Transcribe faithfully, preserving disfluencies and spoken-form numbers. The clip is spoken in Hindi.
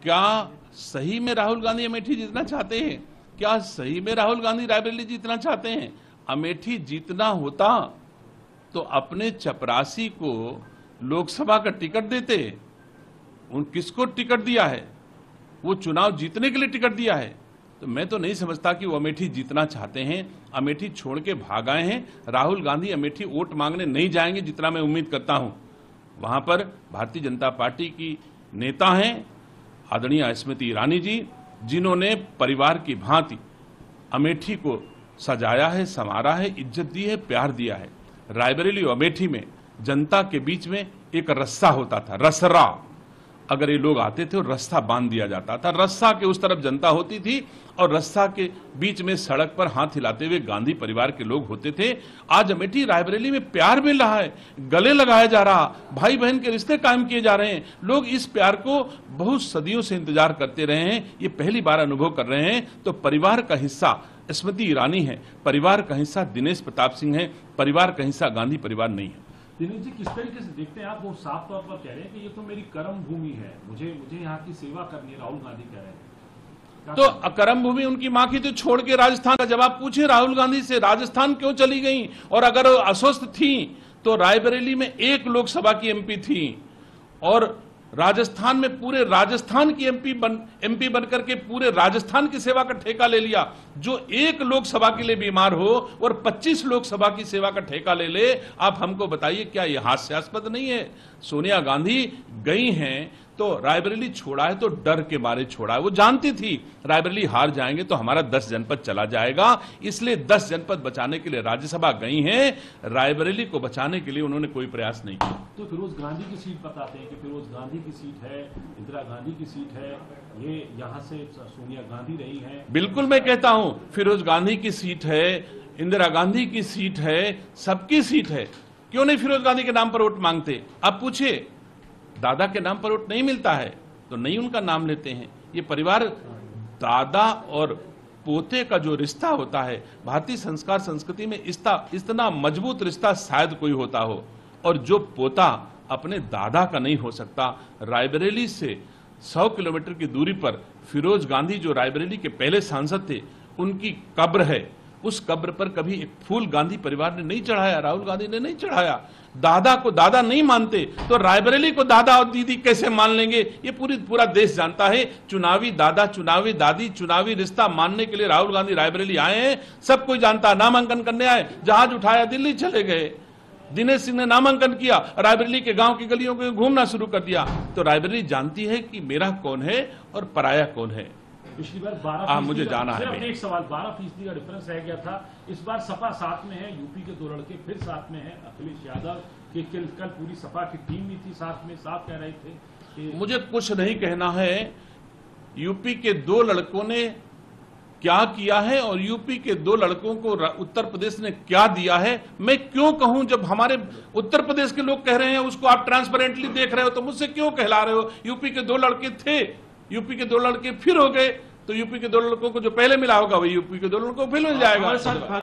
क्या सही में राहुल गांधी अमेठी जीतना चाहते हैं? क्या सही में राहुल गांधी रायबरेली जीतना चाहते हैं? अमेठी जीतना होता तो अपने चपरासी को लोकसभा का टिकट देते। उन किसको टिकट दिया है? वो चुनाव जीतने के लिए टिकट दिया है। तो मैं तो नहीं समझता कि वो अमेठी जीतना चाहते हैं। अमेठी छोड़ के भाग आए हैं। राहुल गांधी अमेठी वोट मांगने नहीं जाएंगे, जितना मैं उम्मीद करता हूं। वहां पर भारतीय जनता पार्टी की नेता हैं आदरणीय स्मृति ईरानी जी, जिन्होंने परिवार की भांति अमेठी को सजाया है, संवारा है, इज्जत दी है, प्यार दिया है। रायबरेली और अमेठी में जनता के बीच में एक रस्सा होता था, रसरा। अगर ये लोग आते थे और रस्सा बांध दिया जाता था, रस्सा के उस तरफ जनता होती थी और रस्सा के बीच में सड़क पर हाथ हिलाते हुए गांधी परिवार के लोग होते थे। आज अमेठी रायबरेली में प्यार मिल रहा है, गले लगाया जा रहा, भाई बहन के रिश्ते कायम किए जा रहे हैं। लोग इस प्यार को बहुत सदियों से इंतजार करते रहे हैं, ये पहली बार अनुभव कर रहे हैं। तो परिवार का हिस्सा स्मृति ईरानी है, परिवार का हिस्सा दिनेश प्रताप सिंह है, परिवार का हिस्सा गांधी परिवार नहीं है। दिनेश जी, किस तरीके से देखते हैं आप? वो साफ तौर पर कह रहे हैं कि ये तो मेरी कर्म भूमि है, मुझे मुझे यहाँ की सेवा करनी है, राहुल गांधी कह रहे हैं। तो अकर्म भूमि उनकी मां की, तो छोड़ के राजस्थान का जवाब पूछे राहुल गांधी से, राजस्थान क्यों चली गई? और अगर अस्वस्थ थी तो रायबरेली में एक लोकसभा की एमपी थी और राजस्थान में पूरे राजस्थान की एमपी बन एमपी बनकर के पूरे राजस्थान की सेवा का ठेका ले लिया। जो एक लोकसभा के लिए बीमार हो और पच्चीस लोकसभा की सेवा का ठेका ले ले, आप हमको बताइए क्या यह हास्यास्पद नहीं है? सोनिया गांधी गई हैं तो रायबरेली छोड़ा है तो डर के मारे छोड़ा है। वो जानती थी रायबरेली हार जाएंगे तो हमारा दस जनपद चला जाएगा, इसलिए दस जनपद बचाने के लिए राज्यसभा गई हैं। रायबरेली को बचाने के लिए उन्होंने कोई प्रयास नहीं किया। तो फिरोज गांधी की सीट बताते हैं कि फिरोज गांधी की सीट है, इंदिरा गांधी की सीट है, ये यहाँ से सोनिया गांधी रही है। बिल्कुल, मैं कहता हूं फिरोज गांधी की सीट है, इंदिरा गांधी की सीट है, सबकी सीट है। क्यों नहीं फिरोज गांधी के नाम पर वोट मांगते? आप पूछिए, दादा के नाम पर वोट नहीं मिलता है तो नहीं उनका नाम लेते हैं। ये परिवार, दादा और पोते का जो रिश्ता होता है, भारतीय संस्कार संस्कृति में इसका इतना मजबूत रिश्ता शायद कोई होता हो, और जो पोता अपने दादा का नहीं हो सकता। रायबरेली से सौ किलोमीटर की दूरी पर फिरोज गांधी जो रायबरेली के पहले सांसद थे, उनकी कब्र है। उस कब्र पर कभी एक फूल गांधी परिवार ने नहीं चढ़ाया, राहुल गांधी ने नहीं चढ़ाया। दादा को दादा नहीं मानते तो रायबरेली को दादा और दीदी कैसे मान लेंगे? ये पूरी पूरा देश जानता है। चुनावी दादा, चुनावी दादी, चुनावी रिश्ता मानने के लिए राहुल गांधी रायबरेली आए हैं, सब कोई जानता है। नामांकन करने आए, जहाज उठाया, दिल्ली चले गए। दिनेश सिंह ने नामांकन किया, रायबरेली के गांव की गलियों को घूमना शुरू कर दिया। तो रायबरेली जानती है कि मेरा कौन है और पराया कौन है। पिछली बार बारह आ, मुझे जाना है। सिर्फ एक सवाल, बारह फीसदी का डिफरेंस रह गया था। इस बार सपा साथ में है, यूपी के दो लड़के फिर साथ में हैं, अखिलेश यादव के कल, कल पूरी सपा की टीम भी थी साथ में, साथ कह रहे थे कि मुझे कुछ नहीं कहना है यूपी के दो लड़कों ने क्या किया है और यूपी के दो लड़कों को उत्तर प्रदेश ने क्या दिया है। मैं क्यों कहूं? जब हमारे उत्तर प्रदेश के लोग कह रहे हैं उसको आप ट्रांसपेरेंटली देख रहे हो, तो मुझसे क्यों कहला रहे हो? यूपी के दो लड़के थे, यूपी के दो लड़के फिर हो गए, तो यूपी के दो लड़कों को जो पहले मिला होगा वही यूपी के दो लड़कों को फिर मिल जाएगा।